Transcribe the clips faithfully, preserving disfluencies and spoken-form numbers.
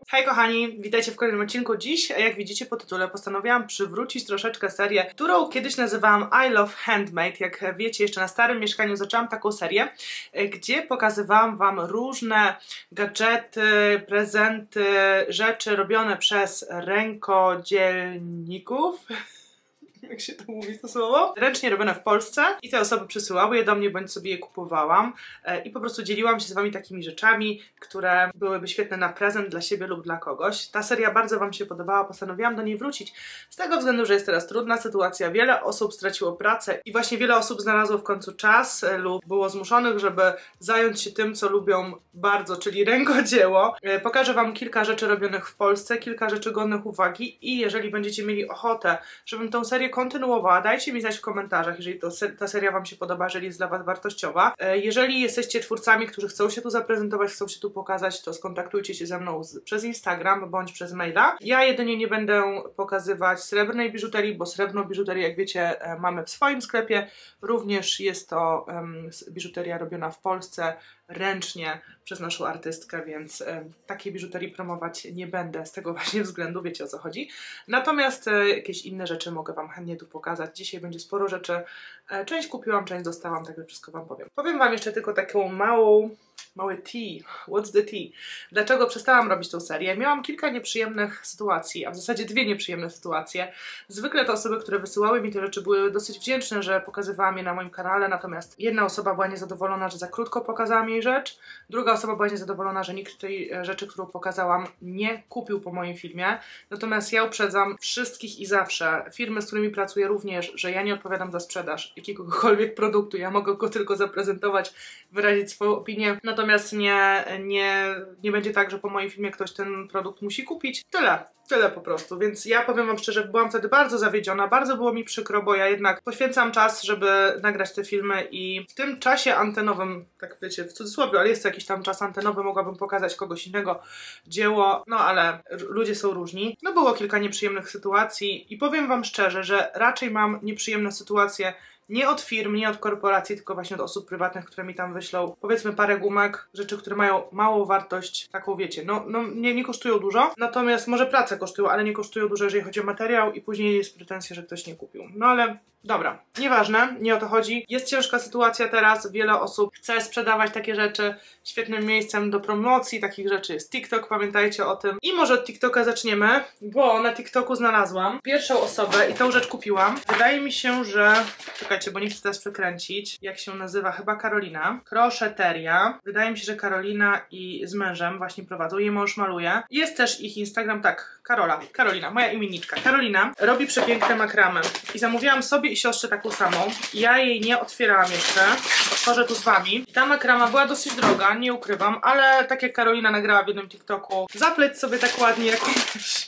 Hej kochani, witajcie w kolejnym odcinku. Dziś, jak widzicie po tytule, postanowiłam przywrócić troszeczkę serię, którą kiedyś nazywałam I Love Handmade. Jak wiecie, jeszcze na starym mieszkaniu zaczęłam taką serię, gdzie pokazywałam wam różne gadżety, prezenty, rzeczy robione przez rękodzielników. Jak się to mówi to słowo? Ręcznie robione w Polsce i te osoby przysyłały je do mnie, bądź sobie je kupowałam i po prostu dzieliłam się z wami takimi rzeczami, które byłyby świetne na prezent dla siebie lub dla kogoś. Ta seria bardzo wam się podobała, postanowiłam do niej wrócić z tego względu, że jest teraz trudna sytuacja, wiele osób straciło pracę i właśnie wiele osób znalazło w końcu czas lub było zmuszonych, żeby zająć się tym, co lubią bardzo, czyli rękodzieło. Pokażę wam kilka rzeczy robionych w Polsce, kilka rzeczy godnych uwagi i jeżeli będziecie mieli ochotę, żebym tą serię kontynuowała, dajcie mi znać w komentarzach, jeżeli to, ta seria wam się podoba, jeżeli jest dla was wartościowa. Jeżeli jesteście twórcami, którzy chcą się tu zaprezentować, chcą się tu pokazać, to skontaktujcie się ze mną z, przez Instagram bądź przez maila. Ja jedynie nie będę pokazywać srebrnej biżuterii, bo srebrną biżuterię, jak wiecie, mamy w swoim sklepie. Również jest to um, biżuteria robiona w Polsce ręcznie przez naszą artystkę, więc e, takiej biżuterii promować nie będę z tego właśnie względu, wiecie o co chodzi. Natomiast e, jakieś inne rzeczy mogę wam chętnie tu pokazać. Dzisiaj będzie sporo rzeczy. E, część kupiłam, część dostałam, także wszystko wam powiem. Powiem wam jeszcze tylko taką małą, mały tea. What's the tea? Dlaczego przestałam robić tą serię? Miałam kilka nieprzyjemnych sytuacji, a w zasadzie dwie nieprzyjemne sytuacje. Zwykle te osoby, które wysyłały mi te rzeczy, były dosyć wdzięczne, że pokazywałam je na moim kanale, natomiast jedna osoba była niezadowolona, że za krótko pokazałam jej rzecz, druga osoba była niezadowolona, że nikt tej rzeczy, którą pokazałam, nie kupił po moim filmie. Natomiast ja uprzedzam wszystkich i zawsze, firmy, z którymi pracuję również, że ja nie odpowiadam za sprzedaż jakiegokolwiek produktu, ja mogę go tylko zaprezentować, wyrazić swoją opinię, natomiast nie, nie, nie będzie tak, że po moim filmie ktoś ten produkt musi kupić. Tyle. Tyle po prostu, więc ja powiem wam szczerze, byłam wtedy bardzo zawiedziona, bardzo było mi przykro, bo ja jednak poświęcam czas, żeby nagrać te filmy i w tym czasie antenowym, tak wiecie, w cudzysłowie, ale jest to jakiś tam czas antenowy, mogłabym pokazać kogoś innego dzieło, no ale ludzie są różni. No było kilka nieprzyjemnych sytuacji i powiem wam szczerze, że raczej mam nieprzyjemne sytuacje nie od firm, nie od korporacji, tylko właśnie od osób prywatnych, które mi tam wyślą, powiedzmy, parę gumek, rzeczy, które mają małą wartość, taką wiecie, no, no nie, nie kosztują dużo, natomiast może pracę kosztują, ale nie kosztują dużo, jeżeli chodzi o materiał i później jest pretensja, że ktoś nie kupił. No ale dobra, nieważne, nie o to chodzi. Jest ciężka sytuacja teraz, wiele osób chce sprzedawać takie rzeczy. Świetnym miejscem do promocji takich rzeczy jest TikTok, pamiętajcie o tym. I może od TikToka zaczniemy, bo na TikToku znalazłam pierwszą osobę i tą rzecz kupiłam. Wydaje mi się, że... Czekajcie, bo nie chcę teraz przekręcić. Jak się nazywa? Chyba Karolina. Crochetteria. Wydaje mi się, że Karolina i z mężem właśnie prowadzą. Jej mąż maluje. Jest też ich Instagram, tak, Karola. Karolina, moja imienniczka. Karolina robi przepiękne makramy. I zamówiłam sobie i siostrze taką samą. Ja jej nie otwierałam jeszcze. Otworzę tu z wami. I ta makrama była dosyć droga, nie ukrywam, ale tak jak Karolina nagrała w jednym TikToku, zapleć sobie tak ładnie jakąś,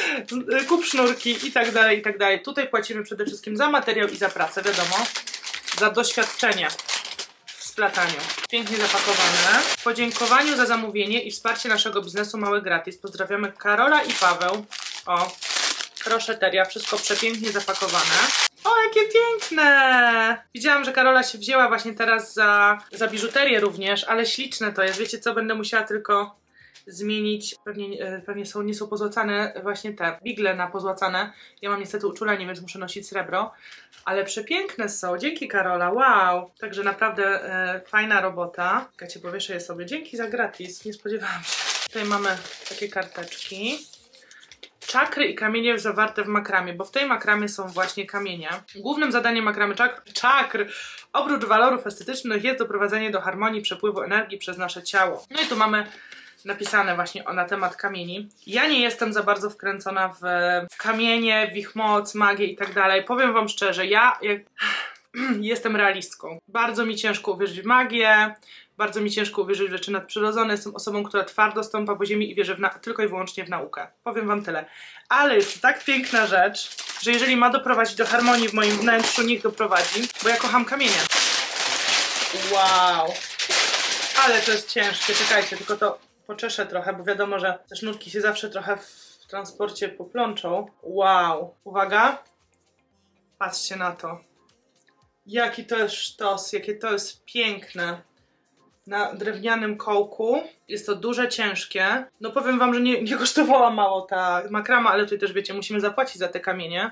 kup sznurki i tak dalej, i tak dalej. Tutaj płacimy przede wszystkim za materiał i za pracę, wiadomo, za doświadczenie w splataniu. Pięknie zapakowane. W podziękowaniu za zamówienie i wsparcie naszego biznesu mały gratis. Pozdrawiamy Karola i Paweł. O, Crochetteria, wszystko przepięknie zapakowane. O, jakie piękne! Widziałam, że Karola się wzięła właśnie teraz za, za biżuterię również, ale śliczne to jest. Wiecie co, będę musiała tylko zmienić, pewnie, pewnie są, nie są pozłacane właśnie te bigle na pozłacane. Ja mam niestety uczulenie, więc muszę nosić srebro, ale przepiękne są. Dzięki Karola, wow! Także naprawdę e, fajna robota. Czekajcie, powieszę je sobie. Dzięki za gratis, nie spodziewałam się. Tutaj mamy takie karteczki. Czakry i kamienie zawarte w makramie, bo w tej makramie są właśnie kamienie. Głównym zadaniem makramy czakr, czakr oprócz walorów estetycznych jest doprowadzenie do harmonii przepływu energii przez nasze ciało. No i tu mamy napisane właśnie o, na temat kamieni. Ja nie jestem za bardzo wkręcona w, w kamienie, w ich moc, magię i tak dalej. Powiem wam szczerze, ja jak, jestem realistką. Bardzo mi ciężko uwierzyć w magię, bardzo mi ciężko uwierzyć w rzeczy nadprzyrodzone. Jestem osobą, która twardo stąpa po ziemi i wierzy w na tylko i wyłącznie w naukę. Powiem wam tyle. Ale jest to tak piękna rzecz, że jeżeli ma doprowadzić do harmonii w moim wnętrzu, niech doprowadzi, bo ja kocham kamienie. Wow! Ale to jest ciężkie, czekajcie, tylko to poczeszę trochę, bo wiadomo, że te sznurki się zawsze trochę w transporcie poplączą. Wow! Uwaga! Patrzcie na to. Jaki to jest sztos, jakie to jest piękne. na drewnianym kołku. Jest to duże, ciężkie. No powiem wam, że nie, nie kosztowała mało ta makrama, ale tutaj też wiecie, musimy zapłacić za te kamienie.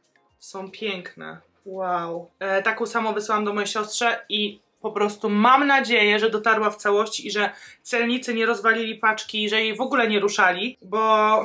Są piękne. Wow. E, taką samą wysłałam do mojej siostrze i po prostu mam nadzieję, że dotarła w całości i że celnicy nie rozwalili paczki i że jej w ogóle nie ruszali, bo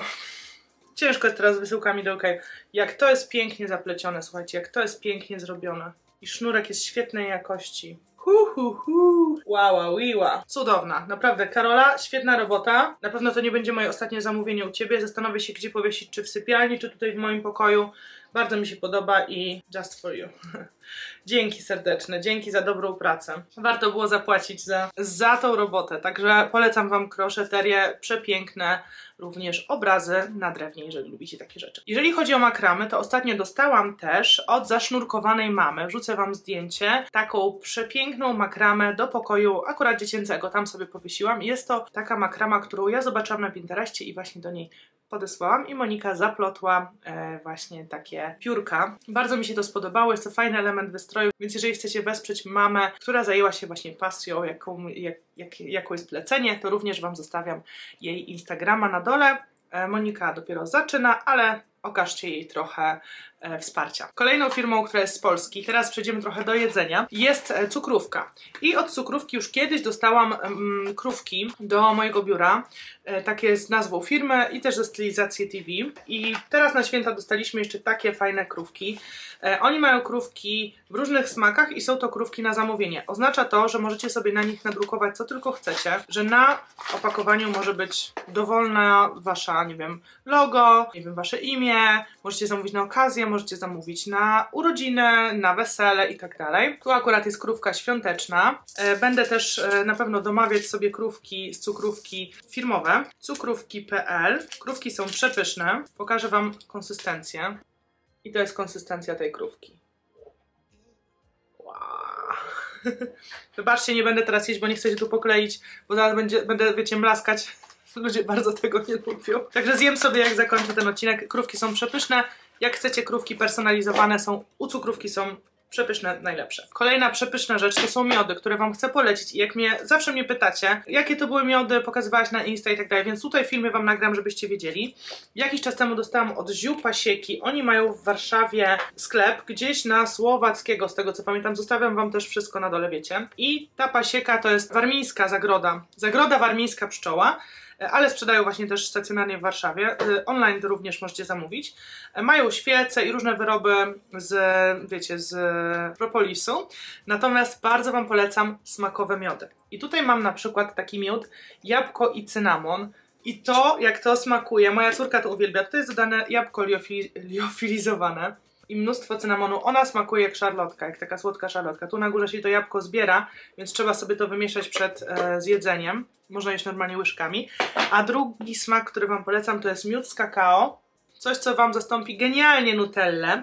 ciężko jest teraz z wysyłkami do U K. Jak to jest pięknie zaplecione, słuchajcie, jak to jest pięknie zrobione. I sznurek jest świetnej jakości. Hu, hu, hu. Wow, wiła. Cudowna. Naprawdę, Karola, świetna robota. Na pewno to nie będzie moje ostatnie zamówienie u Ciebie. Zastanowię się, gdzie powiesić, czy w sypialni, czy tutaj w moim pokoju. Bardzo mi się podoba i just for you. Dzięki serdeczne, dzięki za dobrą pracę. Warto było zapłacić za, za tą robotę, także polecam Wam kroszeterię, przepiękne również obrazy na drewnie, jeżeli lubicie takie rzeczy. Jeżeli chodzi o makramy, to ostatnio dostałam też od zasznurkowanej mamy, wrzucę Wam zdjęcie, taką przepiękną makramę do pokoju akurat dziecięcego, tam sobie powiesiłam. Jest to taka makrama, którą ja zobaczyłam na Pinterestie i właśnie do niej podesłałam i Monika zaplotła e, właśnie takie piórka. Bardzo mi się to spodobało, jest to fajny element wystroju, więc jeżeli chcecie wesprzeć mamę, która zajęła się właśnie pasją, jaką, jak, jak, jaką jest plecenie, to również Wam zostawiam jej Instagrama na dole. E, Monika dopiero zaczyna, ale okażcie jej trochę e, wsparcia. Kolejną firmą, która jest z Polski, teraz przejdziemy trochę do jedzenia, jest e, cukrówka. I od cukrówki już kiedyś dostałam mm, krówki do mojego biura, e, takie z nazwą firmy i też ze stylizacji T V. I teraz na święta dostaliśmy jeszcze takie fajne krówki. E, oni mają krówki w różnych smakach i są to krówki na zamówienie. Oznacza to, że możecie sobie na nich nadrukować co tylko chcecie, że na opakowaniu może być dowolna wasza, nie wiem, logo, nie wiem, wasze imię, możecie zamówić na okazję, możecie zamówić na urodziny, na wesele i tak dalej. Tu akurat jest krówka świąteczna. Będę też na pewno domawiać sobie krówki z cukrówki firmowe. cukrówki kropka p l. Krówki są przepyszne. Pokażę Wam konsystencję. I to jest konsystencja tej krówki. Wow. Wybaczcie, nie będę teraz jeść, bo nie chcę się tu pokleić, bo zaraz będzie, będę, wiecie, mlaskać. Ludzie bardzo tego nie lubią. Także zjem sobie, jak zakończę ten odcinek. Krówki są przepyszne. Jak chcecie krówki personalizowane, są u cukrówki są przepyszne, najlepsze. Kolejna przepyszna rzecz to są miody, które Wam chcę polecić i jak mnie, zawsze mnie pytacie, jakie to były miody, pokazywałaś na Insta i tak dalej, więc tutaj w filmie Wam nagram, żebyście wiedzieli. Jakiś czas temu dostałam od Ziół Pasieki, oni mają w Warszawie sklep, gdzieś na Słowackiego, z tego co pamiętam, zostawiam Wam też wszystko na dole, wiecie. I ta pasieka to jest warmińska zagroda, zagroda warmińska pszczoła, ale sprzedają właśnie też stacjonarnie w Warszawie. Online również możecie zamówić. Mają świece i różne wyroby z, wiecie, z propolisu. Natomiast bardzo Wam polecam smakowe miody. I tutaj mam na przykład taki miód jabłko i cynamon. I to, jak to smakuje, moja córka to uwielbia. Tutaj jest dodane jabłko liofili liofilizowane i mnóstwo cynamonu. Ona smakuje jak szarlotka, jak taka słodka szarlotka. Tu na górze się to jabłko zbiera, więc trzeba sobie to wymieszać przed e, zjedzeniem. Można jeść normalnie łyżkami. A drugi smak, który Wam polecam, to jest miód z kakao. Coś, co Wam zastąpi genialnie nutellę.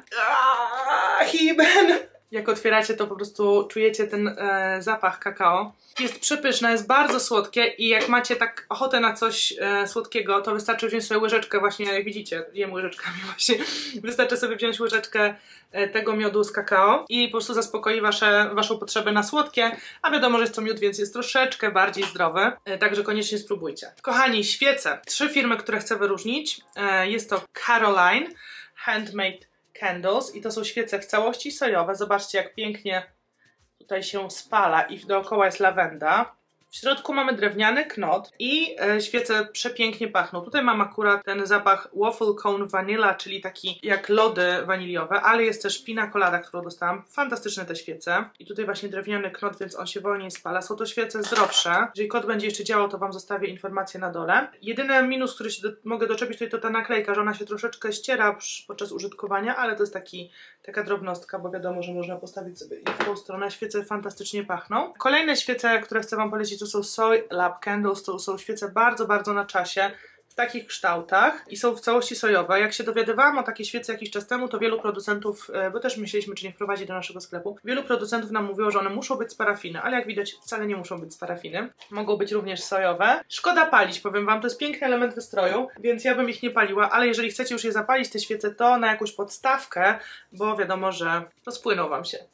Aaaa, Hiben! Jak otwieracie, to po prostu czujecie ten e, zapach kakao. Jest przepyszne, jest bardzo słodkie i jak macie tak ochotę na coś e, słodkiego, to wystarczy wziąć sobie łyżeczkę, właśnie jak widzicie, jem łyżeczkami właśnie. Wystarczy sobie wziąć łyżeczkę e, tego miodu z kakao i po prostu zaspokoi wasze, waszą potrzebę na słodkie, a wiadomo, że jest to miód, więc jest troszeczkę bardziej zdrowy, e, także koniecznie spróbujcie. Kochani, świece. Trzy firmy, które chcę wyróżnić. E, jest to Caroline Handmade Candles i to są świece w całości sojowe. Zobaczcie, jak pięknie tutaj się spala i dookoła jest lawenda. W środku mamy drewniany knot i e, świece przepięknie pachną. Tutaj mam akurat ten zapach Waffle Cone Vanilla, czyli taki jak lody waniliowe, ale jest też pina colada, którą dostałam. Fantastyczne te świece. I tutaj właśnie drewniany knot, więc on się wolniej spala. Są to świece zdrowsze. Jeżeli kod będzie jeszcze działał, to Wam zostawię informacje na dole. Jedyny minus, który się do, mogę doczepić, tutaj to ta naklejka, że ona się troszeczkę ściera podczas użytkowania, ale to jest taki, taka drobnostka, bo wiadomo, że można postawić sobie i w tą stronę. Świece fantastycznie pachną. Kolejne świece, które chcę Wam polecić, to są Soy Lab Candles, to są świece bardzo, bardzo na czasie, w takich kształtach i są w całości sojowe. Jak się dowiadywałam o takiej świece jakiś czas temu, to wielu producentów, bo też myśleliśmy, czy nie wprowadzi do naszego sklepu, wielu producentów nam mówiło, że one muszą być z parafiny, ale jak widać wcale nie muszą być z parafiny. Mogą być również sojowe. Szkoda palić, powiem Wam, to jest piękny element wystroju, więc ja bym ich nie paliła, ale jeżeli chcecie już je zapalić, te świece, to na jakąś podstawkę, bo wiadomo, że rozpłyną Wam się.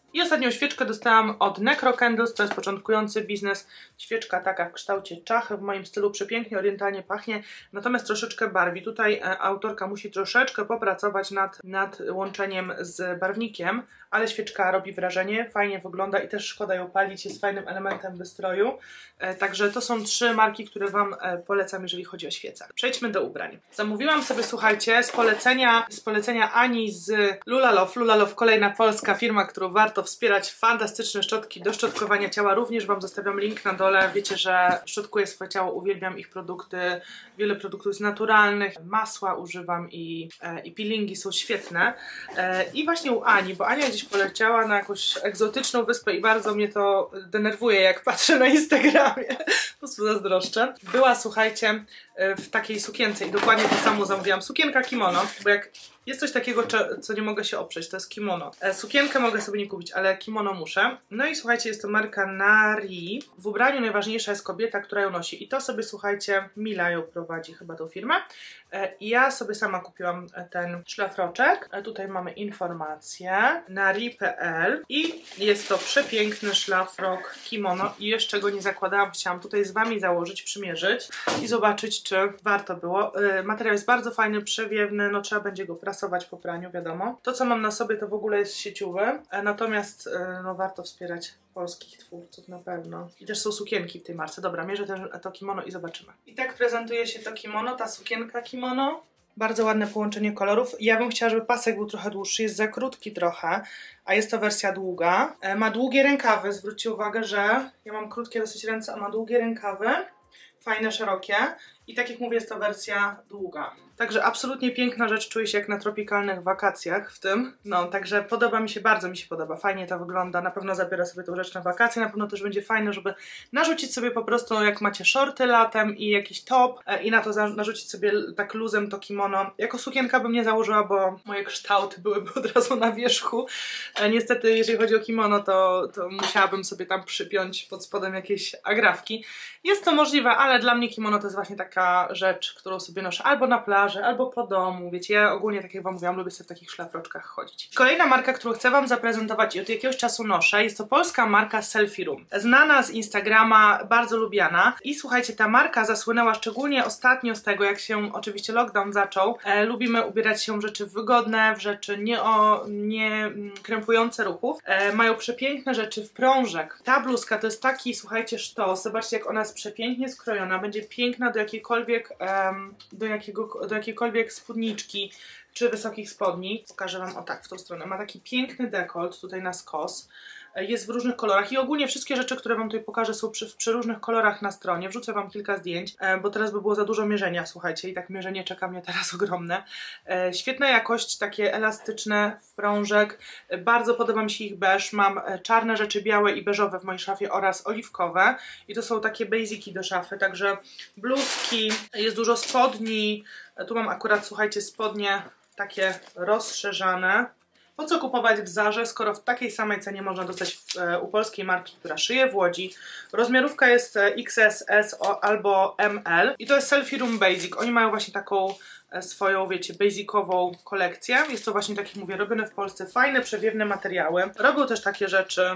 I ostatnią świeczkę dostałam od Necro Candles, to jest początkujący biznes. Świeczka taka w kształcie czachy, w moim stylu przepięknie, orientalnie pachnie, natomiast troszeczkę barwi. Tutaj e, autorka musi troszeczkę popracować nad, nad łączeniem z barwnikiem, ale świeczka robi wrażenie, fajnie wygląda i też szkoda ją palić, jest fajnym elementem wystroju. E, także to są trzy marki, które Wam e, polecam, jeżeli chodzi o świece. Przejdźmy do ubrań. Zamówiłam sobie, słuchajcie, z polecenia, z polecenia Ani z Lulalow. Lulalow, kolejna polska firma, którą warto wspierać. Fantastyczne szczotki do szczotkowania ciała. Również Wam zostawiam link na dole. Wiecie, że szczotkuję swoje ciało, uwielbiam ich produkty. Wiele produktów jest naturalnych. Masła używam i, e, i peelingi są świetne. E, I właśnie u Ani, bo Ania gdzieś poleciała na jakąś egzotyczną wyspę i bardzo mnie to denerwuje, jak patrzę na Instagramie. Po prostu zazdroszczę. Była, słuchajcie, w takiej sukience i dokładnie to samo zamówiłam. Sukienka kimono, bo jak jest coś takiego, co nie mogę się oprzeć, to jest kimono. E, sukienkę mogę sobie nie kupić, ale kimono muszę. No i słuchajcie, jest to marka Nari. W ubraniu najważniejsza jest kobieta, która ją nosi. I to sobie, słuchajcie, Mila ją prowadzi chyba tą firmę. E, I ja sobie sama kupiłam ten szlafroczek. E, tutaj mamy informację. Nari kropka p l i jest to przepiękny szlafrok kimono i jeszcze go nie zakładałam. Chciałam tutaj z Wami założyć, przymierzyć i zobaczyć, czy warto było. E, materiał jest bardzo fajny, przewiewny, no trzeba będzie go prasować po praniu, wiadomo. To, co mam na sobie, to w ogóle jest sieciuwy, e, natomiast e, no warto wspierać polskich twórców na pewno. I też są sukienki w tej marce. Dobra, mierzę też to kimono i zobaczymy. I tak prezentuje się to kimono, ta sukienka kimono. Bardzo ładne połączenie kolorów. Ja bym chciała, żeby pasek był trochę dłuższy, jest za krótki trochę, a jest to wersja długa. E, ma długie rękawy, zwróćcie uwagę, że ja mam krótkie dosyć ręce, a ma długie rękawy. Fajne, szerokie. I tak jak mówię, jest to wersja długa. Także absolutnie piękna rzecz, czuję się jak na tropikalnych wakacjach w tym. No, także podoba mi się, bardzo mi się podoba. Fajnie to wygląda, na pewno zabiorę sobie tą rzecz na wakacje, na pewno też będzie fajne, żeby narzucić sobie po prostu, jak macie shorty latem i jakiś top e, i na to narzucić sobie tak luzem to kimono. Jako sukienka bym nie założyła, bo moje kształty byłyby od razu na wierzchu. E, niestety, jeżeli chodzi o kimono, to, to musiałabym sobie tam przypiąć pod spodem jakieś agrafki. Jest to możliwe, ale dla mnie kimono to jest właśnie taka rzecz, którą sobie noszę albo na plaży, albo po domu, wiecie, ja ogólnie, tak jak Wam mówiłam, lubię sobie w takich szlafroczkach chodzić. Kolejna marka, którą chcę Wam zaprezentować i od jakiegoś czasu noszę, jest to polska marka Selfie Room. Znana z Instagrama, bardzo lubiana i słuchajcie, ta marka zasłynęła szczególnie ostatnio z tego, jak się oczywiście lockdown zaczął. E, lubimy ubierać się w rzeczy wygodne, w rzeczy nie, o, nie krępujące ruchów. E, mają przepiękne rzeczy w prążek. Ta bluzka to jest taki, słuchajcie, sztos. Zobaczcie, jak ona jest przepięknie skrojona, będzie piękna do jakiejkolwiek, um, do jakiego, do jakiejkolwiek spódniczki czy wysokich spodni. Pokażę Wam o tak, w tą stronę. Ma taki piękny dekolt tutaj na skos. Jest w różnych kolorach i ogólnie wszystkie rzeczy, które Wam tutaj pokażę, są przy, przy różnych kolorach na stronie. Wrzucę Wam kilka zdjęć, bo teraz by było za dużo mierzenia, słuchajcie, i tak mierzenie czeka mnie teraz ogromne. Świetna jakość, takie elastyczne wprążek. Bardzo podoba mi się ich beż. Mam czarne rzeczy, białe i beżowe w mojej szafie oraz oliwkowe. I to są takie basiki do szafy, także bluzki, jest dużo spodni. Tu mam akurat, słuchajcie, spodnie takie rozszerzane. Po co kupować w Zarze, skoro w takiej samej cenie można dostać w, e, u polskiej marki, która szyje w Łodzi. Rozmiarówka jest X S, S o, albo M L i to jest Selfie Room Basic. Oni mają właśnie taką e, swoją, wiecie, basicową kolekcję. Jest to właśnie, tak jak mówię, robione w Polsce. Fajne, przewiewne materiały. Robią też takie rzeczy,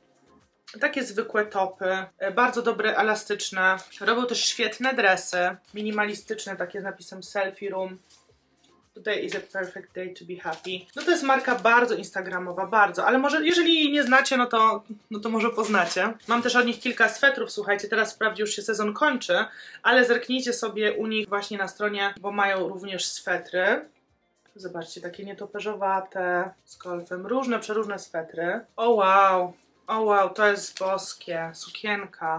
takie zwykłe topy, e, bardzo dobre, elastyczne. Robią też świetne dresy, minimalistyczne, takie z napisem Selfie Room. Today is a perfect day to be happy. No to jest marka bardzo instagramowa, bardzo, ale może jeżeli jej nie znacie, no to, no to może poznacie. Mam też od nich kilka swetrów, słuchajcie, teraz wprawdzie już się sezon kończy, ale zerknijcie sobie u nich właśnie na stronie, bo mają również swetry. Zobaczcie, takie nietoperzowate, z golfem, różne, przeróżne swetry. O wow, o wow, to jest boskie, sukienka.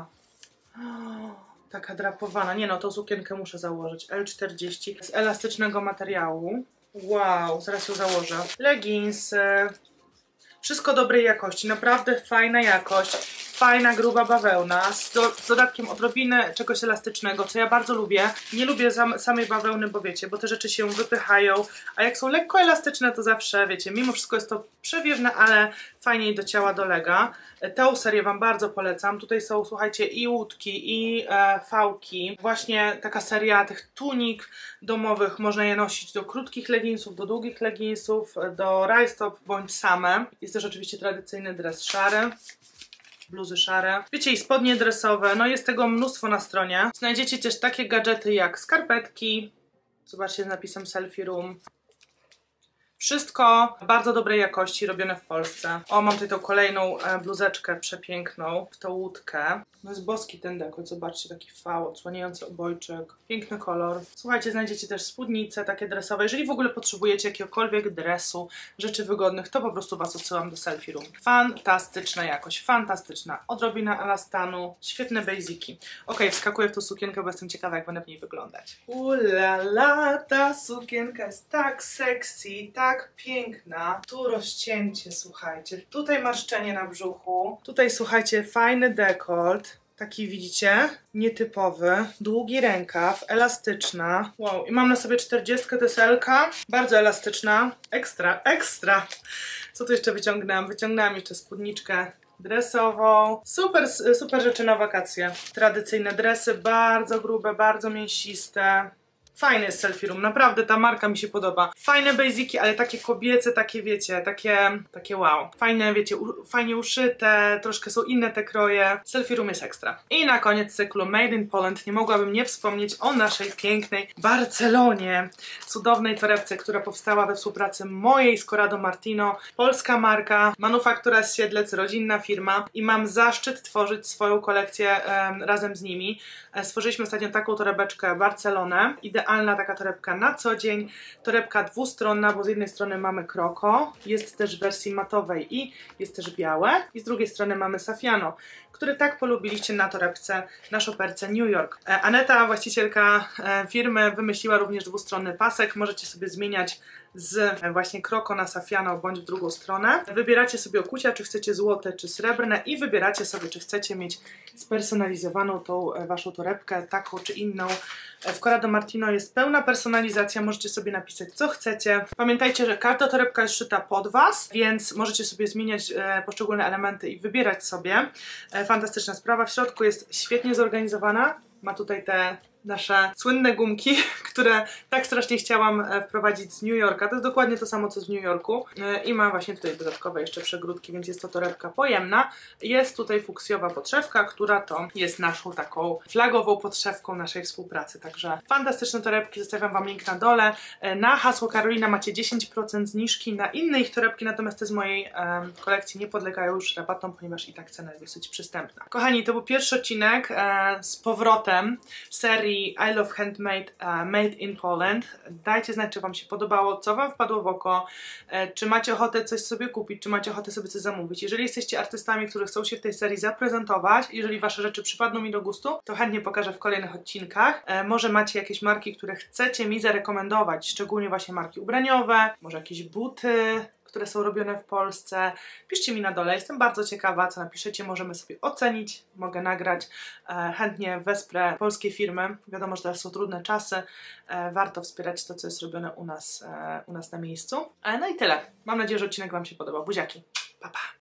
Taka drapowana. Nie no, tą sukienkę muszę założyć. L czterdzieści z elastycznego materiału. Wow, zaraz ją założę. Leginsy. Wszystko dobrej jakości. Naprawdę fajna jakość. fajna, gruba bawełna z, do, z dodatkiem odrobiny czegoś elastycznego, co ja bardzo lubię. Nie lubię sam, samej bawełny, bo wiecie, bo te rzeczy się wypychają, a jak są lekko elastyczne, to zawsze, wiecie, mimo wszystko jest to przewiewne, ale fajniej do ciała dolega. Tę serię Wam bardzo polecam. Tutaj są, słuchajcie, i łódki, i e, fałki. Właśnie taka seria tych tunik domowych. Można je nosić do krótkich leginsów, do długich leginsów, do rajstop bądź same. Jest też oczywiście tradycyjny dres szary. Bluzy szare. Wiecie, i spodnie dresowe. No jest tego mnóstwo na stronie. Znajdziecie też takie gadżety jak skarpetki. Zobaczcie z napisem Selfie Room. Wszystko bardzo dobrej jakości, robione w Polsce. O, mam tutaj tą kolejną e, bluzeczkę przepiękną, w tą łódkę. No jest boski ten dekolt, zobaczcie, taki V, odsłaniający obojczyk. Piękny kolor. Słuchajcie, znajdziecie też spódnice takie dresowe. Jeżeli w ogóle potrzebujecie jakiegokolwiek dresu, rzeczy wygodnych, to po prostu Was odsyłam do Selfie Room. Fantastyczna jakość, fantastyczna. Odrobina elastanu, świetne basiki. Ok, wskakuję w tą sukienkę, bo jestem ciekawa, jak będę w niej wyglądać. Ulala, ta sukienka jest tak sexy, tak tak piękna. Tu rozcięcie, słuchajcie. Tutaj marszczenie na brzuchu. Tutaj, słuchajcie, fajny dekolt. Taki, widzicie, nietypowy. Długi rękaw, elastyczna. Wow, i mam na sobie czterdziestkę, to jest L-ka. Bardzo elastyczna. Ekstra, ekstra. Co tu jeszcze wyciągnęłam? Wyciągnęłam jeszcze spódniczkę dresową. Super, super rzeczy na wakacje. Tradycyjne dresy, bardzo grube, bardzo mięsiste. Fajny jest Selfie Room, naprawdę ta marka mi się podoba. Fajne basiki, ale takie kobiece, takie wiecie, takie, takie wow. Fajne, wiecie, u, fajnie uszyte, troszkę są inne te kroje. Selfie Room jest ekstra. I na koniec cyklu Made in Poland nie mogłabym nie wspomnieć o naszej pięknej Barcelonie. Cudownej torebce, która powstała we współpracy mojej z Corrado Martino. Polska marka, manufaktura z Siedlec, rodzinna firma i mam zaszczyt tworzyć swoją kolekcję um, razem z nimi. E, stworzyliśmy ostatnio taką torebeczkę Barcelonę. Idealna taka torebka na co dzień, torebka dwustronna, bo z jednej strony mamy kroko, jest też w wersji matowej i jest też białe, i z drugiej strony mamy safiano, który tak polubiliście na torebce, na szoperce New York. E, Aneta, właścicielka e, firmy, wymyśliła również dwustronny pasek, możecie sobie zmieniać z e, właśnie kroko na safiano bądź w drugą stronę. Wybieracie sobie okucia, czy chcecie złote, czy srebrne i wybieracie sobie, czy chcecie mieć spersonalizowaną tą e, waszą torebkę, taką czy inną. E, w Corrado Martino jest pełna personalizacja, możecie sobie napisać co chcecie. Pamiętajcie, że każda torebka jest szyta pod was, więc możecie sobie zmieniać e, poszczególne elementy i wybierać sobie. E, fantastyczna sprawa, w środku jest świetnie zorganizowana, ma tutaj te nasze słynne gumki, które tak strasznie chciałam wprowadzić z New Yorka. To jest dokładnie to samo, co z New Yorku. I ma właśnie tutaj dodatkowe jeszcze przegródki, więc jest to torebka pojemna. Jest tutaj fuksjowa podszewka, która to jest naszą taką flagową podszewką naszej współpracy. Także fantastyczne torebki, zostawiam Wam link na dole. Na hasło Karolina macie dziesięć procent zniżki, na inne ich torebki, natomiast te z mojej um, kolekcji nie podlegają już rabatom, ponieważ i tak cena jest dosyć przystępna. Kochani, to był pierwszy odcinek e, z powrotem serii I Love Handmade uh, Made in Poland. Dajcie znać, czy Wam się podobało, co Wam wpadło w oko, e, czy macie ochotę coś sobie kupić, czy macie ochotę sobie coś zamówić. Jeżeli jesteście artystami, którzy chcą się w tej serii zaprezentować, jeżeli Wasze rzeczy przypadną mi do gustu, to chętnie pokażę w kolejnych odcinkach. E, może macie jakieś marki, które chcecie mi zarekomendować, szczególnie właśnie marki ubraniowe, może jakieś buty, które są robione w Polsce. Piszcie mi na dole, jestem bardzo ciekawa, co napiszecie, możemy sobie ocenić, mogę nagrać, e, chętnie wesprę polskie firmy. Wiadomo, że teraz są trudne czasy, e, warto wspierać to, co jest robione u nas, e, u nas na miejscu. E, no i tyle. Mam nadzieję, że odcinek Wam się podobał. Buziaki, pa pa!